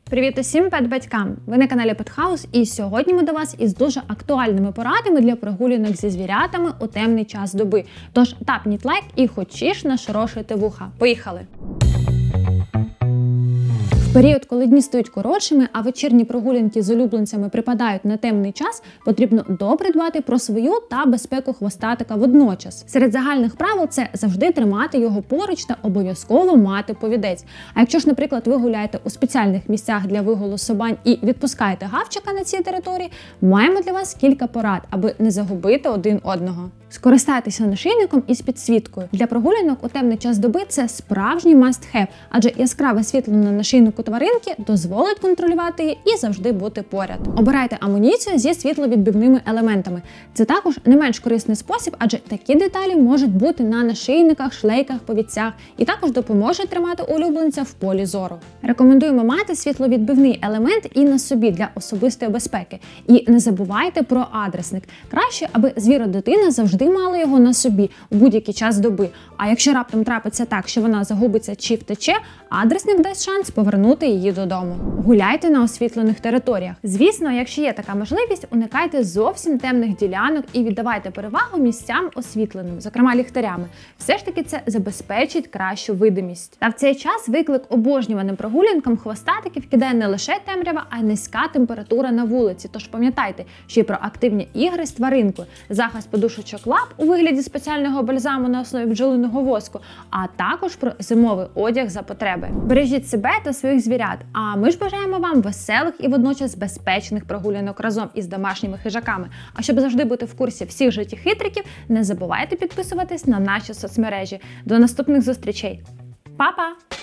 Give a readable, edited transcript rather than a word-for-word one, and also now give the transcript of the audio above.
Привіт усім пет-батькам! Ви на каналі Pet-House, і сьогодні ми до вас із дуже актуальними порадами для прогулянок зі звірятами у темний час доби. Тож тапніть лайк і хочеш нашорошити вуха. Поїхали! В період, коли дні стають коротшими, а вечірні прогулянки з улюбленцями припадають на темний час, потрібно добре дбати про свою та безпеку хвостатика водночас. Серед загальних правил це завжди тримати його поруч та обов'язково мати повідець. А якщо ж, наприклад, ви гуляєте у спеціальних місцях для вигулу собань і відпускаєте гавчика на цій території, маємо для вас кілька порад, аби не загубити один одного. Скористайтеся нашийником із підсвіткою. Для прогулянок у темний час доби це справжній must-have, адже яскраве світло на нашийнику тваринки дозволить контролювати її і завжди бути поряд. Обирайте амуніцію зі світловідбивними елементами. Це також не менш корисний спосіб, адже такі деталі можуть бути на нашийниках, шлейках, повідцях і також допоможуть тримати улюбленця в полі зору. Рекомендуємо мати світловідбивний елемент і на собі для особистої безпеки. І не забувайте про адресник. Краще, аби звіродитина завжди мала його на собі у будь-який час доби. А якщо раптом трапиться так, що вона загубиться чи втече, адресник дасть шанс повернути її додому. Гуляйте на освітлених територіях. Звісно, якщо є така можливість, уникайте зовсім темних ділянок і віддавайте перевагу місцям освітленим, зокрема ліхтарями. Все ж таки це забезпечить кращу видимість. Та в цей час виклик обожнюваним прогулянкам хвостатиків кидає не лише темрява, а й низька температура на вулиці. Тож пам'ятайте, що і про активні ігри з тваринкою, захист подушечок лап у вигляді спеціального бальзаму на основі бджолиного воску, а також про зимовий одяг за потреби. Бережіть себе та своїх звірят, а ми ж бажаємо вам веселих і водночас безпечних прогулянок разом із домашніми хижаками. А щоб завжди бути в курсі всіх життєхитриків, не забувайте підписуватись на наші соцмережі. До наступних зустрічей! Па-па!